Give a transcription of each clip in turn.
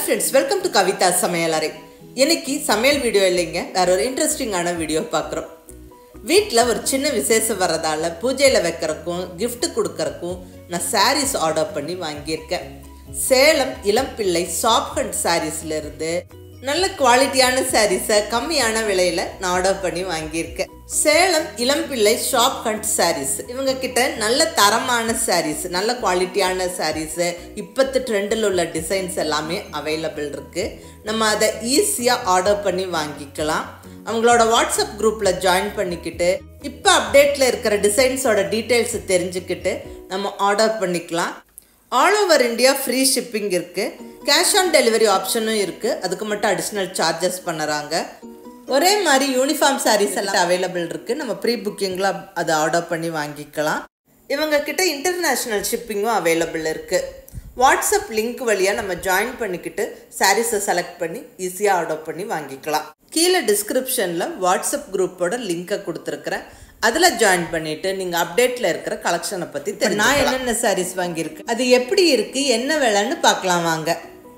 friends, welcome to Kavita Samayalare. இன்னைக்கு சமையல் video இல்லைங்க, வேற ஒரு இன்ட்ரெஸ்டிங்கான வீடியோ பார்க்குறோம். வீட்டில் ஒரு சின்ன விசேஷம் வரதால பூஜையில் வைக்கிறக்கும் கிஃப்ட் கொடுக்கறக்கும் நான் சாரீஸ் ஆர்டர் பண்ணி வாங்கியிருக்கேன். சேலம் இளம்பிள்ளை சாஃப்ட் ஹண்ட் சாரீஸ்லேருந்து நல்ல குவாலிட்டியான சாரீஸை கம்மியான விலையில் நான் ஆர்டர் பண்ணி வாங்கியிருக்கேன். சேலம் இளம்பிள்ளை ஷாப் ஹண்ட் சாரீஸ் இவங்க கிட்ட நல்ல தரமான சாரீஸ், நல்ல குவாலிட்டியான சாரீஸு, இப்போத்து ட்ரெண்டில் உள்ள டிசைன்ஸ் எல்லாமே அவைலபிள் இருக்குது. நம்ம அதை ஈஸியாக ஆர்டர் பண்ணி வாங்கிக்கலாம். அவங்களோட வாட்ஸ்அப் குரூப்பில் ஜாயின் பண்ணிக்கிட்டு இப்போ அப்டேட்டில் இருக்கிற டிசைன்ஸோட டீட்டெயில்ஸ் தெரிஞ்சுக்கிட்டு நம்ம ஆர்டர் பண்ணிக்கலாம். All over India free shipping இருக்குது. கேஷ் ஆன் டெலிவரி ஆப்ஷனும் இருக்குது. அதுக்கு மட்டும் அடிஷ்னல் சார்ஜஸ் பண்ணுறாங்க. ஒரே மாதிரி யூனிஃபார்ம் சாரீஸ் எல்லாம் அவைலபிள் இருக்குது. நம்ம ப்ரீ புக்கிங்கில் அதை ஆர்டர் பண்ணி வாங்கிக்கலாம். இவங்க கிட்ட இன்டர்நேஷ்னல் ஷிப்பிங்கும் அவைலபிள் இருக்குது. வாட்ஸ்அப் லிங்க் வழியாக நம்ம ஜாயின் பண்ணிக்கிட்டு சாரீஸை செலக்ட் பண்ணி ஈஸியாக ஆர்டர் பண்ணி வாங்கிக்கலாம். கீழே டிஸ்கிரிப்ஷனில் வாட்ஸ்அப் குரூப்போட லிங்கை கொடுத்துருக்குறேன். அதில் ஜாயின் பண்ணிவிட்டு நீங்கள் அப்டேட்டில் இருக்கிற கலெக்ஷனை பற்றி தெரியும். நான் என்னென்ன சாரீஸ் வாங்கியிருக்கேன், அது எப்படி இருக்குது, என்ன விலைன்னு பார்க்கலாம் வாங்க.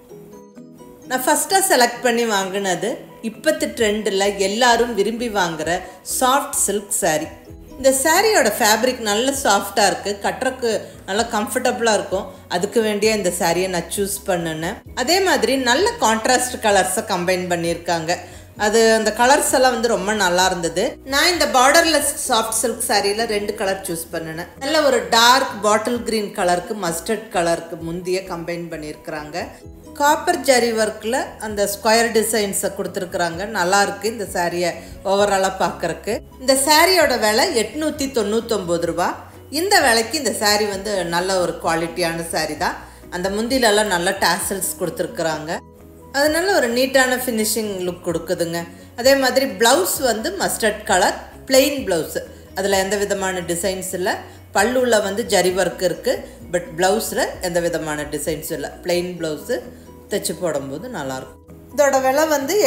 நான் ஃபஸ்ட்டாக செலக்ட் பண்ணி வாங்கினது இப்போத்து ட்ரெண்டில் எல்லாரும் விரும்பி வாங்குகிற சாஃப்ட் சில்க் சாரீ. இந்த சாரியோட ஃபேப்ரிக் நல்ல சாஃப்டாக இருக்குது, கட்டுறக்கு நல்லா கம்ஃபர்டபுளாக இருக்கும். அதுக்கு வேண்டிய இந்த சாரியை நான் சூஸ் பண்ணினேன். அதே மாதிரி நல்ல கான்ட்ராஸ்ட் கலர்ஸை கம்பைன் பண்ணியிருக்காங்க. அந்த கலர்ஸ் எல்லாம் ரொம்ப நல்லா இருந்தது. நான் இந்த பார்டர்லெஸ் சாஃப்ட் சில்க் சாரியில் 2 கலர் சூஸ் பண்ணினேன். நல்ல ஒரு டார்க் பாட்டில் கிரீன் கலருக்கு மஸ்டர்ட் கலருக்கு முந்திய கம்பைன் பண்ணியிருக்கிறாங்க. காப்பர் ஜரி ஒர்க்கில் அந்த ஸ்கொயர் டிசைன்ஸை கொடுத்துருக்குறாங்க. நல்லா இருக்குது இந்த சாரியை ஓவராலாக பார்க்குறக்கு. இந்த சாரியோட விலை 899 ரூபா. இந்த விலைக்கு இந்த சாரி நல்ல ஒரு குவாலிட்டியான சாரி தான். அந்த முந்திலெல்லாம் நல்ல டாசல்ஸ் கொடுத்துருக்குறாங்க. அதனால ஒரு நீட்டான ஃபினிஷிங் லுக் கொடுக்குதுங்க. அதே மாதிரி blouse mustard colour plain blouse. அதில் எந்த விதமான டிசைன்ஸ் இல்லை. பல்லுவில் ஜரி ஒர்க் இருக்குது. பட் ப்ளவுஸில் எந்த விதமான டிசைன்ஸும் இல்லை. பிளெயின் ப்ளவுஸு தைச்சி போடும்போது நல்லாயிருக்கும். இதோட விலை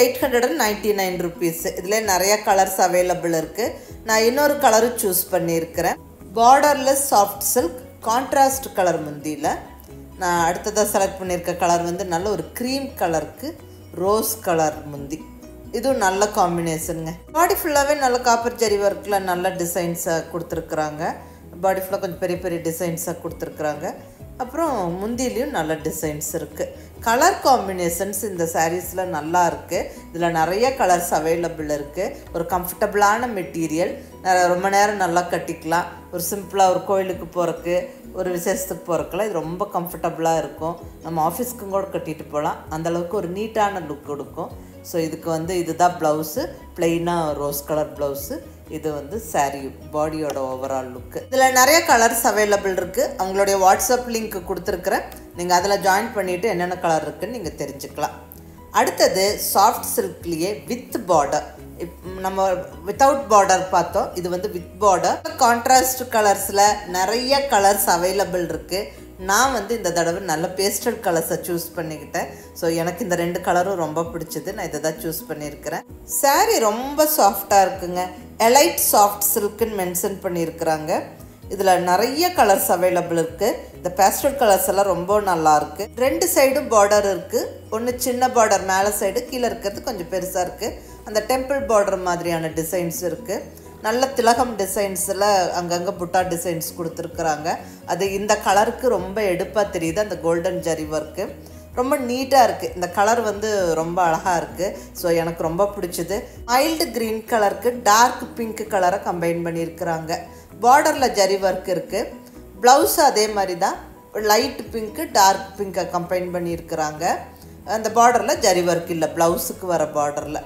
899 ருபீஸ். இதில் நிறையா கலர்ஸ் அவைலபிள் இருக்குது. நான் இன்னொரு கலரும் சூஸ் பண்ணியிருக்கிறேன். Borderless soft silk contrast colour முந்தியில். நான் அடுத்ததாக செலக்ட் பண்ணியிருக்க கலர் நல்ல ஒரு க்ரீம் கலருக்கு ரோஸ் கலர் முந்தி. இதுவும் நல்ல காம்பினேஷனுங்க. பாடி ஃபுல்லாகவே நல்ல காப்பர் ஜரி ஒர்க்கில் நல்ல டிசைன்ஸை கொடுத்துருக்குறாங்க. பாடி ஃபுல்லாக கொஞ்சம் பெரிய பெரிய டிசைன்ஸாக கொடுத்துருக்குறாங்க. அப்புறம் முந்திலையும் நல்ல டிசைன்ஸ் இருக்குது. கலர் காம்பினேஷன்ஸ் இந்த சாரீஸில் நல்லா இருக்குது. இதில் நிறைய கலர்ஸ் அவைலபிள் இருக்குது. ஒரு கம்ஃபர்டபுளான மெட்டீரியல். ரொம்ப நேரம் நல்லா கட்டிக்கலாம். ஒரு சிம்பிளாக ஒரு கோயிலுக்கு போகிறக்கு, ஒரு விசேஷத்துக்கு போகிறக்குலாம் இது ரொம்ப கம்ஃபர்டபுளாக இருக்கும். நம்ம ஆஃபீஸ்க்கும் கூட கட்டிட்டு போகலாம். அந்தளவுக்கு ஒரு நீட்டான லுக் கொடுக்கும். ஸோ இதுக்கு இதுதான் ப்ளவுஸு, ப்ளெயினாக ரோஸ் கலர் ப்ளவுஸு. இது சாரீ பாடியோட ஓவரால் லுக்கு. இதில் நிறைய கலர்ஸ் அவைலபிள் இருக்குது. அவங்களுடைய வாட்ஸ்அப் லிங்க் கொடுத்துருக்குறேன். நீங்கள் அதில் ஜாயின் பண்ணிவிட்டு என்னென்ன கலர் இருக்குதுன்னு நீங்கள் தெரிஞ்சுக்கலாம். அடுத்தது சாஃப்ட் சில்க்லேயே வித் பார்டர். நம்ம வித்தவுட் பார்டர் பார்த்தோம். இது வித் பார்டர். கான்ட்ராஸ்ட் கலர்ஸில் நிறைய கலர்ஸ் அவைலபிள் இருக்குது. நான் இந்த தடவை நல்ல பேஸ்டல் கலர்ஸை சூஸ் பண்ணிக்கிட்டேன். ஸோ எனக்கு இந்த 2 கலரும் ரொம்ப பிடிச்சது. நான் இதை தான் சூஸ் பண்ணியிருக்கிறேன். சாரீ ரொம்ப சாஃப்டாக இருக்குங்க. எலைட் சாஃப்ட் சில்க்குன்னு மென்ஷன் பண்ணியிருக்கிறாங்க. இதில் நிறைய கலர்ஸ் அவைலபிள் இருக்குது. இந்த பேஸ்டல் கலர்ஸ் எல்லாம் ரொம்ப நல்லாயிருக்கு. 2 சைடும் பார்டர் இருக்குது. ஒன்று சின்ன பார்டர் மேலே சைடு, கீழே இருக்கிறது கொஞ்சம் பெருசாக இருக்குது. அந்த டெம்பிள் பார்டர் மாதிரியான டிசைன்ஸ் இருக்குது. நல்ல திலகம் டிசைன்ஸில் அங்கங்கே புட்டா டிசைன்ஸ் கொடுத்துருக்குறாங்க. அது இந்த கலருக்கு ரொம்ப எடுப்பாக தெரியுது. அந்த கோல்டன் ஜரி ஒர்க்கு ரொம்ப நீட்டாக இருக்குது. இந்த கலர் ரொம்ப அழகாக இருக்குது. ஸோ எனக்கு ரொம்ப பிடிச்சது. மைல்டு க்ரீன் கலருக்கு டார்க் பிங்க் கலரை கம்பைன் பண்ணியிருக்கிறாங்க. பார்டரில் ஜரி ஒர்க் இருக்குது. ப்ளவுஸு அதே மாதிரி தான் லைட் பிங்க்கு டார்க் பிங்கை கம்பைன் பண்ணியிருக்கிறாங்க. அந்த பார்டரில் ஜரி ஒர்க் இல்லை, ப்ளவுஸுக்கு வர பார்டரில்.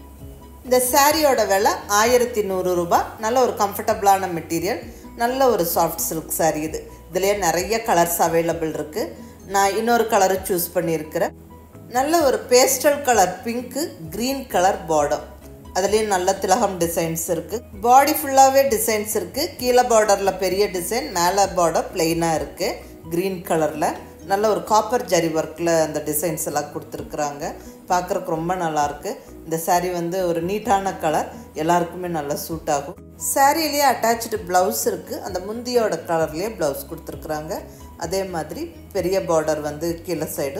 இந்த சாரியோட விலை 1100 ரூபா. நல்ல ஒரு கம்ஃபர்டபுளான மெட்டீரியல், நல்ல ஒரு சாஃப்ட் சில்க் சாரீ இது. இதுலேயே நிறைய கலர்ஸ் அவைலபிள் இருக்குது. நான் இன்னொரு கலரு சூஸ் பண்ணியிருக்கிறேன். நல்ல ஒரு பேஸ்டல் கலர் பிங்க்கு க்ரீன் கலர் பார்டர். அதுலேயும் நல்ல திலகம் டிசைன்ஸ் இருக்குது. பாடி ஃபுல்லாகவே டிசைன்ஸ் இருக்குது. கீழே பார்டரில் பெரிய டிசைன், மேலே பார்டர் பிளெயினாக இருக்குது க்ரீன் கலரில். நல்ல ஒரு காப்பர் ஜரி ஒர்க்கில் அந்த டிசைன்ஸ் எல்லாம் கொடுத்துருக்குறாங்க. பார்க்குறக்கு ரொம்ப நல்லாயிருக்கு. இந்த சாரீ ஒரு நீட்டான கலர், எல்லாருக்குமே நல்லா சூட் ஆகும். சாரியிலேயே அட்டாச்சு ப்ளவுஸ் இருக்குது. அந்த முந்தியோட கலர்லேயே ப்ளவுஸ் கொடுத்துருக்குறாங்க. அதே மாதிரி பெரிய பார்டர் கீழே சைடும்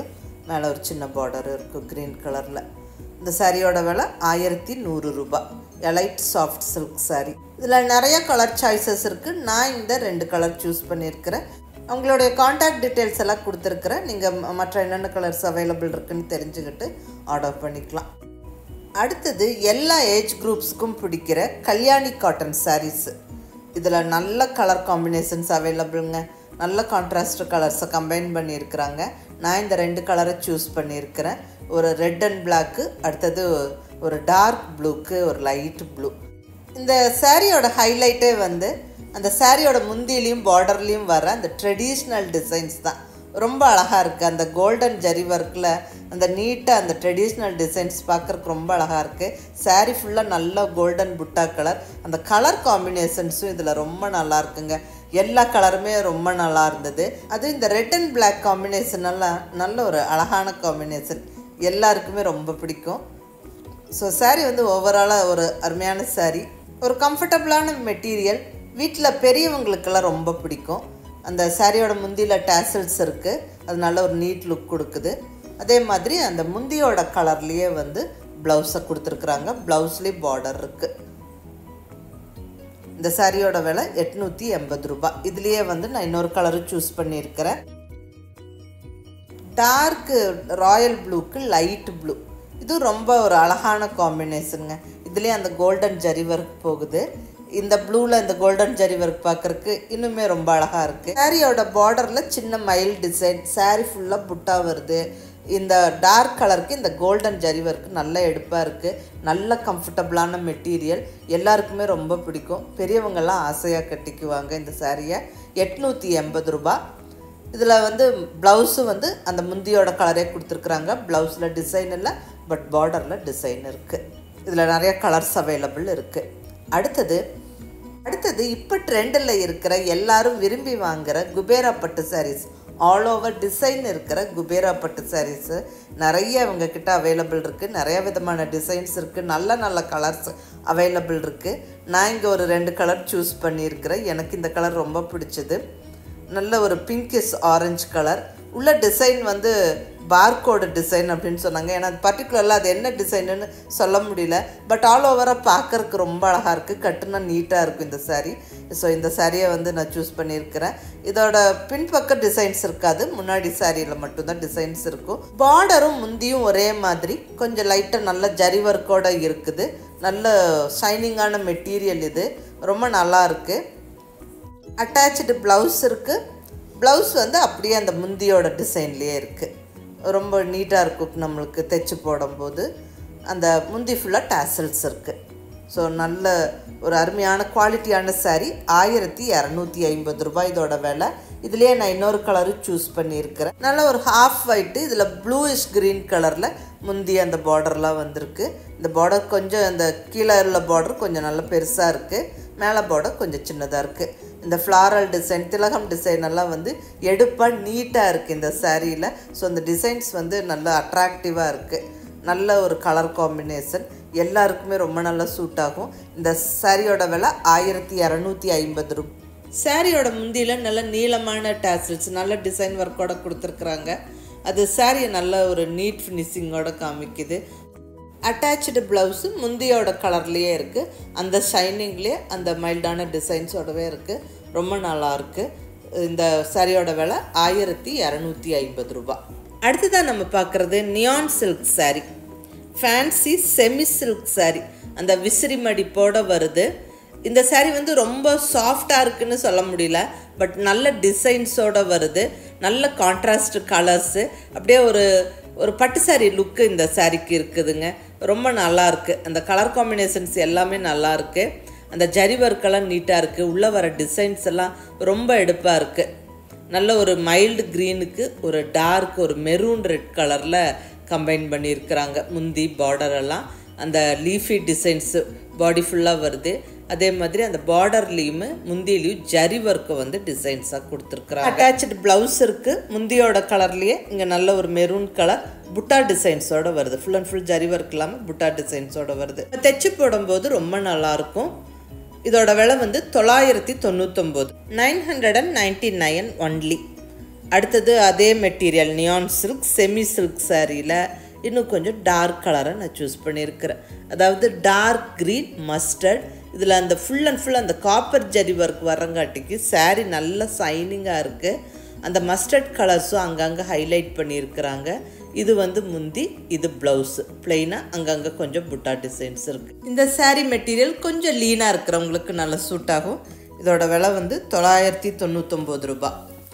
மேலே ஒரு சின்ன பார்டர் இருக்கும் க்ரீன் கலரில். இந்த சாரியோட விலை 1100 ரூபாய். Elite soft silk saree. இதில் நிறைய கலர் சாய்ஸஸ் இருக்குது. நான் இந்த 2 கலர் சூஸ் பண்ணியிருக்கிறேன். அவங்களுடைய காண்டாக்ட் டீட்டெயில்ஸ் எல்லாம் கொடுத்துருக்குறேன். நீங்கள் மற்ற என்னென்ன கலர்ஸ் அவைலபிள் இருக்குன்னு தெரிஞ்சுக்கிட்டு ஆர்டர் பண்ணிக்கலாம். அடுத்தது எல்லா ஏஜ் குரூப்ஸ்க்கும் பிடிக்கிற கல்யாணி காட்டன் சாரீஸு. இதில் நல்ல கலர் காம்பினேஷன்ஸ் அவைலபிளுங்க. நல்ல கான்ட்ராஸ்ட் கலர்ஸை கம்பைன் பண்ணியிருக்கிறாங்க. நான் இந்த 2 கலரை சூஸ் பண்ணியிருக்கிறேன். ஒரு ரெட் அண்ட் பிளாக்கு, அடுத்தது ஒரு டார்க் ப்ளூக்கு ஒரு லைட் ப்ளூ. இந்த சாரியோட ஹைலைட்டே வந்து அந்த சாரியோட முந்திலையும் பார்டர்லேயும் வர அந்த ட்ரெடிஷ்னல் டிசைன்ஸ் தான். ரொம்ப அழகாக இருக்குது. அந்த கோல்டன் ஜரி ஒர்க்கில் அந்த நீட்டாக அந்த ட்ரெடிஷ்னல் டிசைன்ஸ் பார்க்குறக்கு ரொம்ப அழகாக இருக்குது. சாரீ ஃபுல்லாக நல்ல கோல்டன் புட்டா கலர். அந்த கலர் காம்பினேஷன்ஸும் இதில் ரொம்ப நல்லா இருக்குங்க. எல்லா கலருமே ரொம்ப நல்லா இருந்தது. அதுவும் இந்த ரெட் அண்ட் பிளாக் காம்பினேஷன் எல்லாம் நல்ல ஒரு அழகான காம்பினேஷன். எல்லாருக்குமே ரொம்ப பிடிக்கும். ஸோ சாரீ வந்து ஓவராலாக ஒரு அருமையான சாரீ. ஒரு கம்ஃபர்டபுளான மெட்டீரியல். வீட்டில் பெரியவங்களுக்கெல்லாம் ரொம்ப பிடிக்கும். அந்த சாரியோட முந்தியில் டேசல்ஸ் இருக்குது. அது நல்ல ஒரு நீட் லுக் கொடுக்குது. அதே மாதிரி அந்த முந்தியோட கலர்லேயே வந்து ப்ளவுஸை கொடுத்துருக்குறாங்க. ப்ளவுஸ்லேயே பார்டர் இருக்குது. இந்த சாரியோட விலை 880 ரூபாய். இதுலேயே வந்து நான் இன்னொரு கலரு சூஸ் பண்ணியிருக்கிறேன். டார்க் ராயல் ப்ளூக்கு லைட் ப்ளூ. இது ரொம்ப ஒரு அழகான காம்பினேஷனுங்க. இதுலேயே அந்த கோல்டன் ஜரி ஒர்க் போகுது. இந்த ப்ளூவில் இந்த கோல்டன் ஜரி ஒர்க் பார்க்குறக்கு இன்னுமே ரொம்ப அழகாக இருக்குது. சாரியோட பார்டரில் சின்ன மயில் டிசைன். சாரீ ஃபுல்லாக புட்டா வருது. இந்த டார்க் கலருக்கு இந்த கோல்டன் ஜரி ஒர்க் நல்ல எடுப்பாக இருக்குது. நல்ல கம்ஃபர்டபுளான மெட்டீரியல். எல்லாருக்குமே ரொம்ப பிடிக்கும். பெரியவங்கள்லாம் ஆசையாக கட்டிக்குவாங்க இந்த சாரியை. 880 ரூபாய். இதில் வந்து ப்ளவுஸு வந்து அந்த முந்தியோட கலரே கொடுத்துருக்குறாங்க. ப்ளவுஸில் டிசைன் இல்லை, பட் பார்டரில் டிசைன் இருக்குது. இதில் நிறைய கலர்ஸ் அவைலபிள் இருக்குது. அடுத்தது இப்போ ட்ரெண்டில் இருக்கிற எல்லாரும் விரும்பி வாங்குகிற குபேரா பட்டு சாரீஸ். ஆல் ஓவர் டிசைன் இருக்கிற குபேரா பட்டு சாரீஸு நிறைய இவங்கக்கிட்ட அவைலபிள் இருக்குது. நிறைய விதமான டிசைன்ஸ் இருக்குது. நல்ல நல்ல கலர்ஸ் அவைலபிள் இருக்குது. நான் இங்கே ஒரு 2 கலர் சூஸ் பண்ணியிருக்கிறேன். எனக்கு இந்த கலர் ரொம்ப பிடிச்சது. நல்ல ஒரு பிங்கிஷ் ஆரஞ்சு கலர். உள்ள டிசைன் வந்து பார்கோடு டிசைன் அப்படின்னு சொன்னாங்க. ஏன்னா பர்டிகுலராக அது என்ன டிசைனுன்னு சொல்ல முடியல. பட் ஆல் ஓவராக பார்க்குறக்கு ரொம்ப அழகாக இருக்குது. கட்டுனா நீட்டாக இருக்கும் இந்த சாரீ. ஸோ இந்த சாரியை வந்து நான் சூஸ் பண்ணியிருக்கிறேன். இதோட பின்பக்க டிசைன்ஸ் இருக்காது. முன்னாடி சாரியில் மட்டும்தான் டிசைன்ஸ் இருக்கும். பார்டரும் முந்தியும் ஒரே மாதிரி கொஞ்சம் லைட்டாக நல்ல ஜரி ஒர்க்கோடு இருக்குது. நல்ல ஷைனிங்கான மெட்டீரியல். இது ரொம்ப நல்லா இருக்குது. அட்டாச்சு ப்ளவுஸ் இருக்குது. ப்ளவுஸ் வந்து அப்படியே அந்த முந்தியோட டிசைன்லேயே இருக்குது. ரொம்ப நீட்டாக இருக்கும் நம்மளுக்கு தைச்சி போடும்போது. அந்த முந்தி ஃபுல்லாக டேசல்ஸ் இருக்குது. ஸோ நல்ல ஒரு அருமையான குவாலிட்டியான சாரீ. 1250 ரூபாய் இதோட விலை. இதுலேயே நான் இன்னொரு கலரு சூஸ் பண்ணியிருக்கிறேன். நல்ல ஒரு ஹாஃப் ஒயிட்டு. இதில் ப்ளூயிஷ் க்ரீன் கலரில் முந்தி அந்த பார்டர்லாம் வந்திருக்கு. இந்த பார்டர் கொஞ்சம் அந்த கீழே உள்ள பார்டர் கொஞ்சம் நல்ல பெருசாக இருக்குது. மேலே பார்டர் கொஞ்சம் சின்னதாக இருக்குது. இந்த ஃப்ளாரல் டிசைன், திலகம் டிசைன் எல்லாம் வந்து எடுப்பாக நீட்டாக இருக்குது இந்த சாரியில். ஸோ இந்த டிசைன்ஸ் வந்து நல்லா அட்ராக்டிவாக இருக்குது. நல்ல ஒரு கலர் காம்பினேஷன். எல்லாருக்குமே ரொம்ப நல்லா சூட் ஆகும். இந்த சாரியோட விலை 1250 ரூபாய். சாரியோட முந்தியில் நல்ல நீளமான டேசல்ஸ் நல்ல டிசைன் ஒர்க்கோட கொடுத்துருக்குறாங்க. அது சாரியை நல்ல ஒரு நீட் ஃபினிஷிங்கோட காமிக்குது. அட்டாச்சு ப்ளவுஸு முந்தியோட கலர்லேயே இருக்குது. அந்த ஷைனிங்லேயே அந்த மைல்டான டிசைன்ஸோடவே இருக்குது. ரொம்ப நல்லாயிருக்கு. இந்த சாரியோட விலை 1250 ரூபாய். அடுத்ததான் நம்ம பார்க்குறது neon silk saree. Fancy semi silk saree. அந்த விசிறி மடிப்போடு வருது. இந்த சாரீ வந்து ரொம்ப சாஃப்டாக இருக்குன்னு சொல்ல முடியல. பட் நல்ல டிசைன்ஸோடு வருது. நல்ல கான்ட்ராஸ்ட் கலர்ஸு. அப்படியே ஒரு பட்டு சாரீ லுக்கு இந்த சாரீக்கு இருக்குதுங்க. ரொம்ப நல்லாயிருக்கு. அந்த கலர் காம்பினேஷன்ஸ் எல்லாமே நல்லாயிருக்கு. அந்த ஜரி ஒர்க்கெல்லாம் நீட்டாக இருக்குது. உள்ளே வர டிசைன்ஸ் எல்லாம் ரொம்ப எடுப்பாக இருக்குது. நல்ல ஒரு மைல்டு க்ரீனுக்கு ஒரு டார்க் ஒரு மெரூன் ரெட் கலரில் கம்பைன் பண்ணியிருக்கிறாங்க. முந்தி பார்டரெல்லாம் அந்த லீஃபி டிசைன்ஸு பாடி ஃபுல்லாக வருது. அதே மாதிரி அந்த பார்டர்லேயுமே முந்தியிலையும் ஜரி ஒர்க்கை வந்து டிசைன்ஸாக கொடுத்துருக்குறாங்க. அட்டாச்சு ப்ளவுஸ் இருக்குது. முந்தியோட கலர்லேயே இங்கே நல்ல ஒரு மெரூன் கலர் புட்டா டிசைன்ஸோடு வருது. Full and full zari work இல்லாமல் புட்டா டிசைன்ஸோடு வருது. தைச்சி போடும்போது ரொம்ப நல்லாயிருக்கும். இதோட விலை வந்து 999 999 ஒன்லி. அடுத்தது அதே material neon silk semi silk சாரியில் இன்னும் கொஞ்சம் டார்க் கலரை நான் சூஸ் பண்ணியிருக்கிறேன். அதாவது டார்க் க்ரீன் மஸ்டர்ட். இதில் அந்த ஃபுல் அண்ட் ஃபுல் அந்த காப்பர் ஜரி ஒர்க் வரங்காட்டிக்கு சாரீ நல்லா சைனிங்காக இருக்குது. அந்த மஸ்டர்ட் கலர்ஸும் அங்கங்கே ஹைலைட் பண்ணியிருக்கிறாங்க. இது வந்து முந்தி, இது ப்ளவுஸு ப்ளெயினாக, அங்கங்கே கொஞ்சம் புட்டா டிசைன்ஸ் இருக்குது. இந்த சாரீ மெட்டீரியல் கொஞ்சம் லீனாக இருக்கிறவங்களுக்கு நல்லா சூட் ஆகும். இதோட விலை வந்து 999 ரூபா,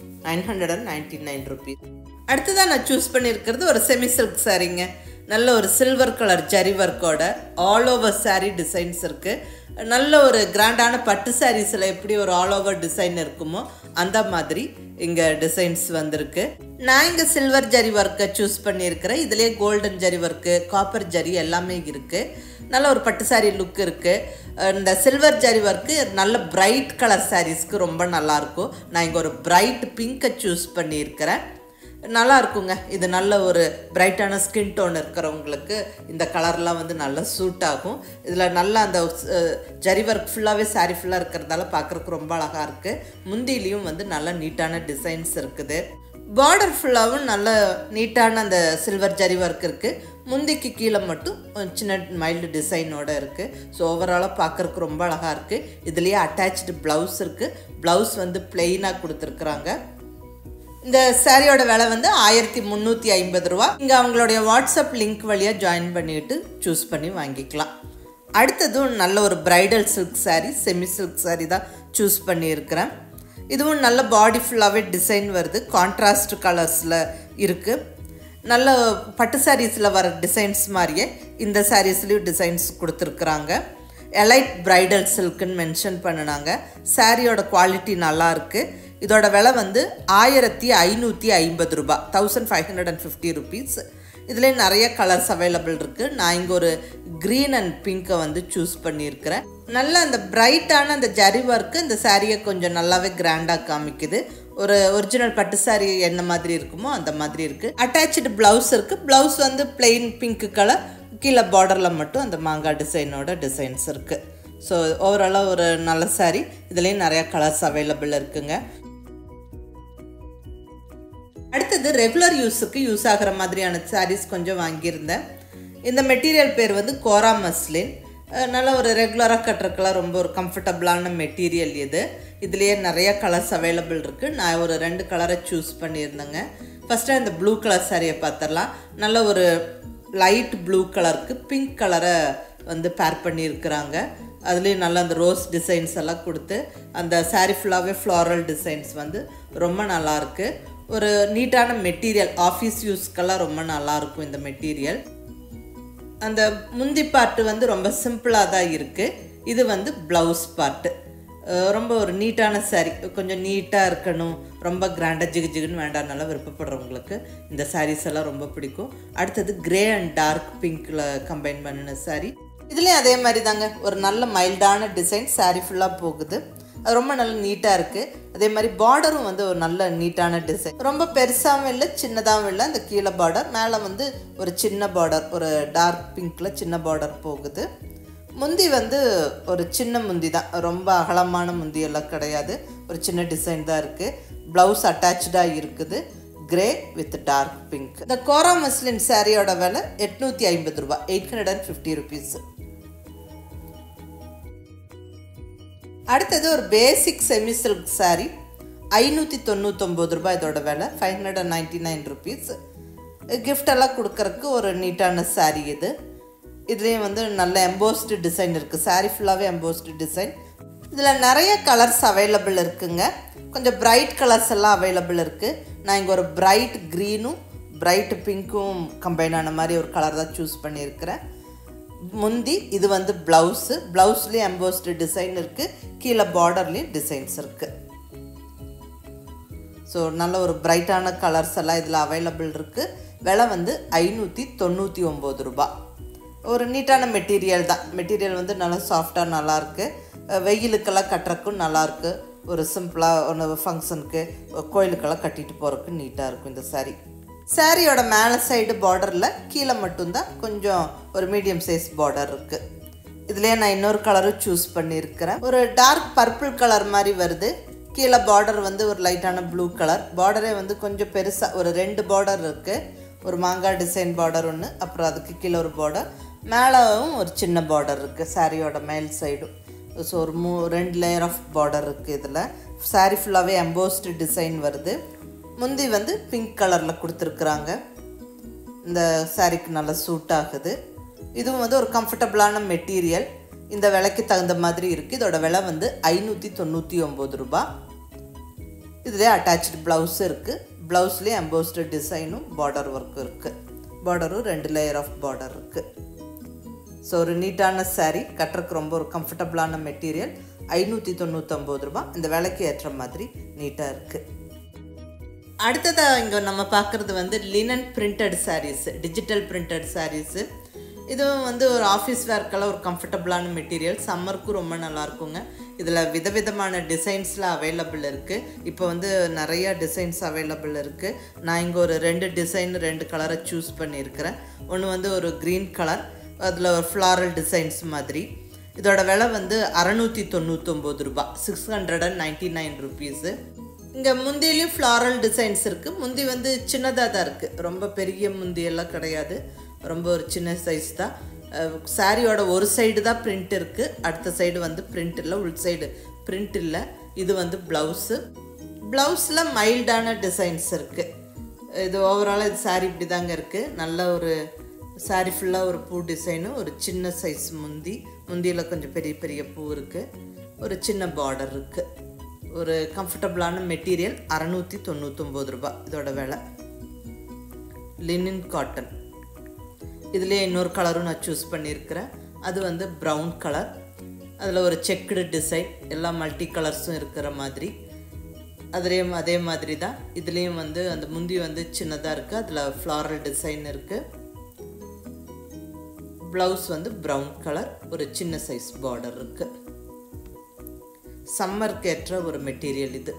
999 ருபீஸ். அடுத்ததான் நான் சூஸ் பண்ணியிருக்கிறது ஒரு செமி சில்க் சாரீங்க. நல்ல ஒரு சில்வர் கலர் ஜரி ஒர்க்கோட ஆல் ஓவர் சாரீ டிசைன்ஸ் இருக்குது. நல்ல ஒரு கிராண்டான பட்டு சாரீஸில் எப்படி ஒரு ஆல் ஓவர் டிசைன் இருக்குமோ அந்த மாதிரி இங்கே டிசைன்ஸ் வந்திருக்கு. நான் இங்கே சில்வர் ஜரி ஒர்க்கை சூஸ் பண்ணியிருக்கிறேன். இதுலேயே golden zari work, copper zari எல்லாமே இருக்குது. நல்ல ஒரு பட்டு சாரீ லுக் இருக்குது. இந்த சில்வர் ஜரி ஒர்க்கு நல்ல பிரைட் கலர் சாரீஸ்க்கு ரொம்ப நல்லாயிருக்கும். நான் இங்கே ஒரு பிரைட் பிங்கை சூஸ் பண்ணியிருக்கிறேன். நல்லா இருக்குங்க. இது நல்ல ஒரு பிரைட்டான ஸ்கின் டோன் இருக்கிறவங்களுக்கு இந்த கலர்லாம் வந்து நல்லா சூட் ஆகும். இதில் நல்லா அந்த ஜரி ஒர்க் ஃபுல்லாகவே சாரீ ஃபுல்லாக இருக்கிறதால பார்க்குறதுக்கு ரொம்ப அழகாக இருக்குது. முந்திலையும் வந்து நல்ல நீட்டான டிசைன்ஸ் இருக்குது. பார்டர் ஃபுல்லாகவும் நல்ல நீட்டான அந்த சில்வர் ஜரி ஒர்க் இருக்குது. முந்திக்கு கீழே மட்டும் சின்ன மைல்டு டிசைனோடு இருக்குது. ஸோ ஓவராலாக பார்க்குறதுக்கு ரொம்ப அழகாக இருக்குது. இதுலேயே அட்டாச்சு ப்ளவுஸ் இருக்குது. ப்ளவுஸ் வந்து பிளெயினாக கொடுத்துருக்குறாங்க. இந்த சாரியோட விலை வந்து 1350 ரூபா. இங்கே அவங்களுடைய வாட்ஸ்அப் லிங்க் வழியாக ஜாயின் பண்ணிவிட்டு சூஸ் பண்ணி வாங்கிக்கலாம். அடுத்ததும் நல்ல ஒரு bridal silk saree, semi silk saree தான் சூஸ் பண்ணியிருக்கிறேன். இதுவும் நல்ல பாடி ஃபுல்லாகவே டிசைன் வருது. கான்ட்ராஸ்ட் கலர்ஸில் இருக்குது. நல்ல பட்டு சாரீஸில் வர டிசைன்ஸ் மாதிரியே இந்த சாரீஸ்லேயும் டிசைன்ஸ் கொடுத்துருக்குறாங்க. எலைட் பிரைடல் சில்க்குன்னு மென்ஷன் பண்ணினாங்க. சாரியோட குவாலிட்டி நல்லாயிருக்கு. இதோட விலை வந்து 1550 ரூபா, 1550 ருபீஸ். இதிலே நிறைய கலர்ஸ் அவைலபிள் இருக்குது. நான் இங்கே ஒரு க்ரீன் அண்ட் பிங்கை வந்து சூஸ் பண்ணியிருக்கிறேன். நல்ல அந்த பிரைட்டான அந்த ஜரி ஒர்க்கு இந்த சாரியை கொஞ்சம் நல்லாவே கிராண்டாக காமிக்குது. ஒரு ஒரிஜினல் பட்டு சாரி என்ன மாதிரி இருக்குமோ அந்த மாதிரி இருக்குது. அட்டாச்சு ப்ளவுஸ் இருக்குது. ப்ளவுஸ் வந்து பிளெயின் பிங்க் கலர், கீழே பார்டரில் மட்டும் அந்த மாங்காய் டிசைனோட டிசைன்ஸ் இருக்குது. ஸோ ஓவராலாக ஒரு நல்ல சாரி. இதுலேயும் நிறையா கலர்ஸ் அவைலபிள் இருக்குங்க. அடுத்தது ரெகுலர் யூஸுக்கு யூஸ் ஆகிற மாதிரியான சாரீஸ் கொஞ்சம் வாங்கியிருந்தேன். இந்த மெட்டீரியல் பேர் வந்து கோரா மஸ்லின். நல்ல ஒரு ரெகுலராக கட்டுறதுக்கெல்லாம் ரொம்ப ஒரு கம்ஃபர்டபுளான மெட்டீரியல் இது. இதுலேயே நிறைய கலர்ஸ் அவைலபிள் இருக்குது. நான் ஒரு 2 கலரை சூஸ் பண்ணியிருந்தேங்க. ஃபஸ்ட்டாக இந்த ப்ளூ கலர் சாரியை பார்த்துடலாம். நல்ல ஒரு லைட் ப்ளூ கலருக்கு பிங்க் கலரை வந்து பேர் பண்ணியிருக்கிறாங்க. அதுலேயும் நல்லா அந்த ரோஸ் டிசைன்ஸ் எல்லாம் கொடுத்து அந்த சாரீ ஃபுல்லாகவே ஃப்ளாரல் டிசைன்ஸ் வந்து ரொம்ப நல்லாயிருக்கு. ஒரு நீட்டான மெட்டீரியல், ஆஃபீஸ் யூஸ்க்கெல்லாம் ரொம்ப நல்லாயிருக்கும் இந்த மெட்டீரியல். அந்த முந்தி பார்ட்டு வந்து ரொம்ப சிம்பிளாக தான் இருக்குது. இது வந்து ப்ளவுஸ் பார்ட்டு. ரொம்ப ஒரு நீட்டான சாரீ. கொஞ்சம் நீட்டாக இருக்கணும், ரொம்ப கிராண்டாக ஜிகுன்னு வேண்டாம்னால விருப்பப்படுறவங்களுக்கு இந்த சாரீஸ் எல்லாம் ரொம்ப பிடிக்கும். அடுத்தது கிரே அண்ட் டார்க் பிங்க்கில் கம்பைன் பண்ணின சாரீ. இதுலேயும் அதே மாதிரி தாங்க, ஒரு நல்ல மைல்டான டிசைன் சாரீ ஃபுல்லாக போகுது. அது ரொம்ப நல்ல நீட்டாக இருக்குது. அதே மாதிரி பார்டரும் வந்து ஒரு நல்ல நீட்டான டிசைன். ரொம்ப பெருசாகவும் இல்லை, சின்னதாகவும் இல்லை. அந்த கீழே பார்டர், மேலே வந்து ஒரு சின்ன பார்டர், ஒரு டார்க் பிங்க்கில் சின்ன பார்டர் போகுது. முந்தி வந்து ஒரு சின்ன முந்தி தான், ரொம்ப அகலமான முந்தி எல்லாம் கிடையாது. ஒரு சின்ன டிசைன் தான் இருக்குது. ப்ளவுஸ் அட்டாச்சாக இருக்குது. Grey with dark pink. இந்த கோரா மஸ்லின் சாரியோட விலை 850 ரூபா, 850 ருபீஸ். அடுத்தது ஒரு பேசிக் செமி சில்க் சாரீ, 599 ரூபாய் இதோட விலை, 599 ருபீஸ். கிஃப்டெல்லாம் கொடுக்கறதுக்கு ஒரு நீட்டான சாரீ இது. இதுலேயும் வந்து நல்ல எம்போஸ்டு டிசைன் இருக்குது. சாரீ ஃபுல்லாகவே எம்போஸ்டு டிசைன். இதில் நிறைய கலர்ஸ் அவைலபிள் இருக்குங்க. கொஞ்சம் பிரைட் கலர்ஸ் எல்லாம் அவைலபிள் இருக்குது. நான் இங்கே ஒரு பிரைட் க்ரீனும் பிரைட் பிங்க்கும் கம்பைன் ஆன மாதிரி ஒரு கலர் தான் சூஸ் பண்ணியிருக்கிறேன். முந்தி இது வந்து ப்ளவுஸு. ப்ளவுஸ்லேயும் எம்போஸ்டு டிசைன் இருக்குது. கீழே பார்டர்லேயும் டிசைன்ஸ் இருக்குது. ஸோ நல்ல ஒரு பிரைட்டான கலர்ஸ் எல்லாம் இதில் அவைலபிள் இருக்குது. விலை வந்து 599 ரூபா. ஒரு நீட்டான மெட்டீரியல் தான். மெட்டீரியல் வந்து நல்லா சாஃப்டாக நல்லாயிருக்கு. வெயிலுக்கெல்லாம் கட்டுறக்கும் நல்லாயிருக்கு. ஒரு சிம்பிளாக ஒன்று ஃபங்க்ஷனுக்கு, கோயிலுக்கெல்லாம் கட்டிட்டு போகிறதுக்கு நீட்டாக இருக்கும் இந்த சாரீ. சாரியோட மேலே சைடு பார்டரில் கீழே மட்டும்தான் கொஞ்சம் ஒரு மீடியம் சைஸ் பார்டர் இருக்குது. இதுலேயே நான் இன்னொரு கலரும் சூஸ் பண்ணியிருக்கிறேன். ஒரு டார்க் பர்பிள் கலர் மாதிரி வருது. கீழே பார்டர் வந்து ஒரு லைட்டான ப்ளூ கலர். பார்டரே வந்து கொஞ்சம் பெருசாக ஒரு 2 பார்டர் இருக்குது. ஒரு மாங்காய் டிசைன் பார்டர் ஒன்று, அப்புறம் அதுக்கு கீழே ஒரு பார்டர், மேலேவும் ஒரு சின்ன பார்டர் இருக்குது சாரியோட மேல் சைடும். ஸோ ஒரு 2 லேயர் ஆஃப் பார்டர் இருக்குது. இதில் சாரி ஃபுல்லாகவே எம்போஸ்டு டிசைன் வருது. முந்தி வந்து பிங்க் கலரில் கொடுத்துருக்குறாங்க. இந்த சாரிக்கு நல்லா சூட் ஆகுது. இதுவும் வந்து ஒரு கம்ஃபர்டபுளான மெட்டீரியல். இந்த விலைக்கு தகுந்த மாதிரி இருக்குது. இதோட விலை வந்து 599 ரூபா. இதிலே அட்டாச்சு ப்ளவுஸ் இருக்குது. ப்ளவுஸ்லேயே எம்போஸ்டு டிசைனும் பார்டர் ஒர்க்கும் இருக்குது. பார்டரும் 2 லேயர் ஆஃப் பார்டர் இருக்குது. ஸோ ஒரு நீட்டான சாரீ, கட்டுறதுக்கு ரொம்ப ஒரு கம்ஃபர்டபுளான மெட்டீரியல். 599 ரூபா. இந்த விலைக்கு ஏற்ற மாதிரி நீட்டாக இருக்குது. அடுத்ததாக இங்கே நம்ம பார்க்குறது வந்து linen printed sarees, digital printed sarees. இதுவும் வந்து ஒரு ஆஃபீஸ் வேர்க்கெல்லாம் ஒரு கம்ஃபர்டபுளான மெட்டீரியல். சம்மருக்கும் ரொம்ப நல்லாயிருக்குங்க. இதில் விதவிதமான டிசைன்ஸில் அவைலபிள் இருக்குது. இப்போ வந்து நிறையா டிசைன்ஸ் அவைலபிள் இருக்குது. நான் இங்கே ஒரு 2 டிசைன் 2 கலரை சூஸ் பண்ணியிருக்கிறேன். ஒன்று வந்து ஒரு க்ரீன் கலர், அதில் ஒரு ஃப்ளாரல் டிசைன்ஸ் மாதிரி. இதோட விலை வந்து 699 ரூபா, 699 ருபீஸு. இங்கே முந்தியிலையும் ஃப்ளாரல் டிசைன்ஸ் இருக்குது. முந்தி வந்து சின்னதாக தான் இருக்குது, ரொம்ப பெரிய முந்தியெல்லாம் கிடையாது. ரொம்ப ஒரு சின்ன சைஸ் தான். சாரியோட ஒரு சைடு தான் பிரிண்ட் இருக்குது, அடுத்த சைடு வந்து பிரிண்ட் இல்லை, உள் சைடு பிரிண்ட் இல்லை. இது வந்து ப்ளவுஸு. ப்ளவுஸில் மைல்டான டிசைன்ஸ் இருக்குது. இது ஓவராலாக இது சாரி இப்படி தாங்க இருக்குது. நல்ல ஒரு சாரி ஃபுல்லாக ஒரு பூ டிசைனு, ஒரு சின்ன சைஸ் முந்தியில் கொஞ்சம் பெரிய பெரிய பூ இருக்குது, ஒரு சின்ன பார்டர் இருக்குது. ஒரு கம்ஃபர்டபுளான மெட்டீரியல். 699 ரூபா இதோட விலை. Linen cotton. இதுலேயே இன்னொரு கலரும் நான் சூஸ் பண்ணியிருக்கிறேன். அது வந்து ப்ரௌன் கலர். அதில் ஒரு செக்குடு டிசைன், எல்லா மல்டி கலர்ஸும் இருக்கிற மாதிரி. அதுலேயும் அதே மாதிரி தான் இதுலேயும் வந்து அந்த முந்தி வந்து சின்னதாக இருக்குது, அதில் ஃப்ளாரல் டிசைன் இருக்குது. ப்ளவுஸ் வந்து ப்ரௌன் கலர், ஒரு சின்ன சைஸ் பார்டர் இருக்குது. சம்மருக்கு ஏற்ற ஒரு மெட்டீரியல் இது.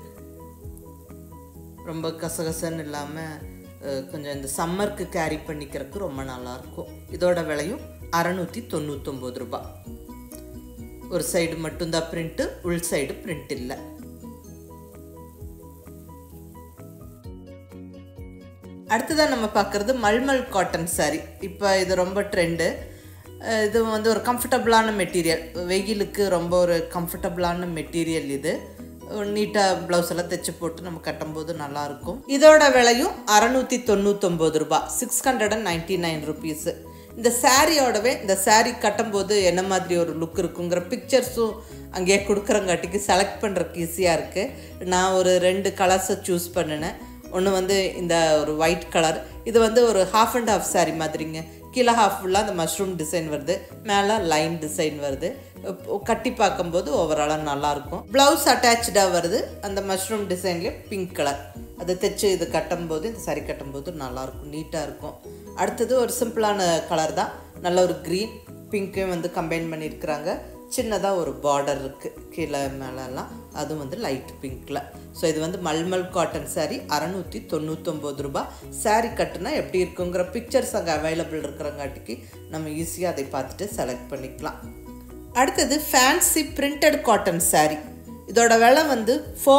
ரொம்ப கசகசன்னு இல்லாமல் கொஞ்சம் இந்த சம்மருக்கு கேரி பண்ணிக்கிறதுக்கு ரொம்ப நல்லாயிருக்கும். இதோட விலையும் 699 ரூபா. ஒரு சைடு மட்டும்தான் பிரிண்ட்டு, உள் சைடு பிரிண்ட் இல்லை. அடுத்ததான் நம்ம பார்க்குறது மல்மல் காட்டன் சாரி. இப்போ இது ரொம்ப ட்ரெண்டு. இது வந்து ஒரு கம்ஃபர்டபுளான மெட்டீரியல், வெயிலுக்கு ரொம்ப ஒரு கம்ஃபர்டபுளான மெட்டீரியல். இது நீட்டாக ப்ளவுஸ் எல்லாம் தைச்சி போட்டு நம்ம கட்டும்போது நல்லாயிருக்கும். இதோட விலையும் 699 ரூபா, 699 ருபீஸு. இந்த சாரியோடவே இந்த சாரீ கட்டும்போது என்ன மாதிரி ஒரு லுக் இருக்குங்கிற பிக்சர்ஸும் அங்கேயே கொடுக்குறங்காட்டிக்கு செலக்ட் பண்ணுறதுக்கு ஈஸியாக இருக்குது. நான் ஒரு 2 கலர்ஸை சூஸ் பண்ணினேன். ஒன்று வந்து இந்த ஒரு ஒயிட் கலர். இது வந்து ஒரு ஹாஃப் அண்ட் ஹாஃப் சாரீ மாதிரிங்க. கீழே ஹாஃப் ஃபுல்லாக அந்த மஷ்ரூம் டிசைன் வருது, மேலே லைன் டிசைன் வருது. கட்டி பார்க்கும்போது ஓவராலாக நல்லாயிருக்கும். ப்ளவுஸ் அட்டாச்சாக வருது அந்த மஷ்ரூம் டிசைன்லேயே பிங்க் கலர். அதை தைச்சு இது கட்டும்போது, இந்த சாரி கட்டும்போது நல்லாயிருக்கும், நீட்டாக இருக்கும். அடுத்தது ஒரு சிம்பிளான கலர் தான், நல்ல ஒரு க்ரீன் பிங்க்கையும் வந்து கம்பைன் பண்ணியிருக்கிறாங்க. சின்னதாக ஒரு பார்டர் இருக்குது கீழே மேலெல்லாம், அதுவும் வந்து லைட் பிங்க்கில். ஸோ இது வந்து மல்மல் காட்டன் சாரீ, 699 ரூபா. சாரீ கட்டுனா எப்படி இருக்குங்கிற பிக்சர்ஸ் அங்கே அவைலபிள் இருக்கிறங்காட்டிக்கு நம்ம ஈஸியாக அதை பார்த்துட்டு செலக்ட் பண்ணிக்கலாம். அடுத்தது ஃபேன்சி பிரிண்டட் காட்டன் சாரீ. இதோட விலை வந்து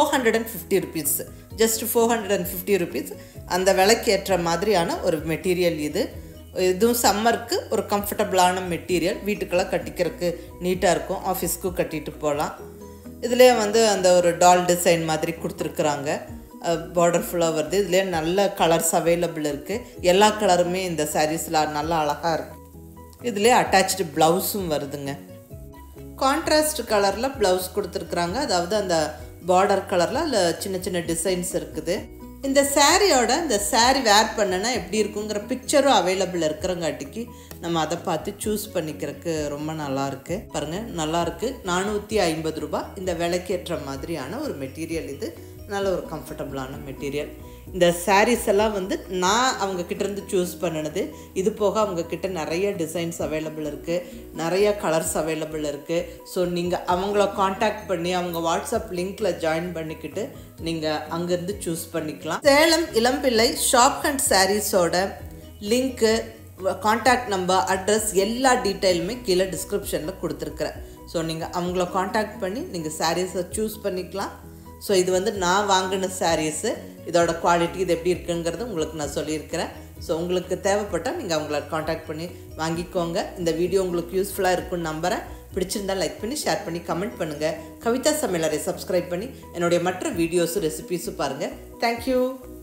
450 ருபீஸ், ஜஸ்ட் 450 ருபீஸ். அந்த விலைக்கு ஏற்ற மாதிரியான ஒரு மெட்டீரியல் இது. இதுவும் சம்மருக்கு ஒரு கம்ஃபர்டபுளான மெட்டீரியல். வீட்டுக்கெல்லாம் கட்டிக்கிறதுக்கு நீட்டாக இருக்கும், ஆஃபீஸ்க்கும் கட்டிட்டு போகலாம். இதிலே வந்து அந்த ஒரு டால் டிசைன் மாதிரி கொடுத்துருக்குறாங்க. பார்டர் ஃபுல்லாக வருது. இதுலேயே நல்ல கலர்ஸ் அவைலபிள் இருக்குது. எல்லா கலருமே இந்த சாரீஸில் நல்லா அழகாக இருக்குது. இதுலேயே அட்டாச்சு ப்ளவுஸும் வருதுங்க. கான்ட்ராஸ்ட் கலரில் ப்ளவுஸ் கொடுத்துருக்குறாங்க. அதாவது அந்த பார்டர் கலரில் அதில் சின்ன சின்ன டிசைன்ஸ் இருக்குது. இந்த சாரியோட இந்த சாரீ வேர் பண்ணனா எப்படி இருக்குங்கிற பிக்சரும் அவைலபிள் இருக்கிறங்காட்டிக்கு நம்ம அதை பார்த்து சூஸ் பண்ணிக்கிறதுக்கு ரொம்ப நல்லாயிருக்கு. பாருங்கள், நல்லாயிருக்கு. 450 ரூபா இந்த விலைக்கு ஏற்ற மாதிரியான ஒரு மெட்டீரியல். இது நல்ல ஒரு கம்ஃபர்டபுளான மெட்டீரியல். இந்த சாரீஸ் எல்லாம் வந்து நான் அவங்கக்கிட்டேருந்து சூஸ் பண்ணினது. இது போக அவங்கக்கிட்ட நிறைய டிசைன்ஸ் அவைலபிள் இருக்குது, நிறைய கலர்ஸ் அவைலபிள் இருக்குது. ஸோ நீங்கள் அவங்கள காண்டாக்ட் பண்ணி அவங்க வாட்ஸ்அப் லிங்க்கில் ஜாயின் பண்ணிக்கிட்டு நீங்கள் அங்கேருந்து சூஸ் பண்ணிக்கலாம். சேலம் இளம்பிள்ளை ஷாப் அண்ட் சாரீஸோட லிங்க்கு, காண்டாக்ட் நம்பர், அட்ரஸ் எல்லா டீட்டெயிலுமே கீழே டிஸ்கிரிப்ஷனில் கொடுத்துருக்குறேன். ஸோ நீங்கள் அவங்கள காண்டாக்ட் பண்ணி நீங்கள் சாரீஸை சூஸ் பண்ணிக்கலாம். ஸோ இது வந்து நான் வாங்கின சாரீஸு. இதோட குவாலிட்டி இது எப்படி இருக்குங்கிறது உங்களுக்கு நான் சொல்லியிருக்கிறேன். ஸோ உங்களுக்கு தேவைப்பட்டால் நீங்கள் அவங்கள காண்டாக்ட் பண்ணி வாங்கிக்கோங்க. இந்த வீடியோ உங்களுக்கு யூஸ்ஃபுல்லாக இருக்குன்னு நம்புகிறேன். பிடிச்சிருந்தால் லைக் பண்ணி ஷேர் பண்ணி கமெண்ட் பண்ணுங்கள். கவிதா சமையலறை சப்ஸ்கிரைப் பண்ணி என்னுடைய மற்ற வீடியோஸும் ரெசிபீஸும் பாருங்கள். தேங்க்யூ.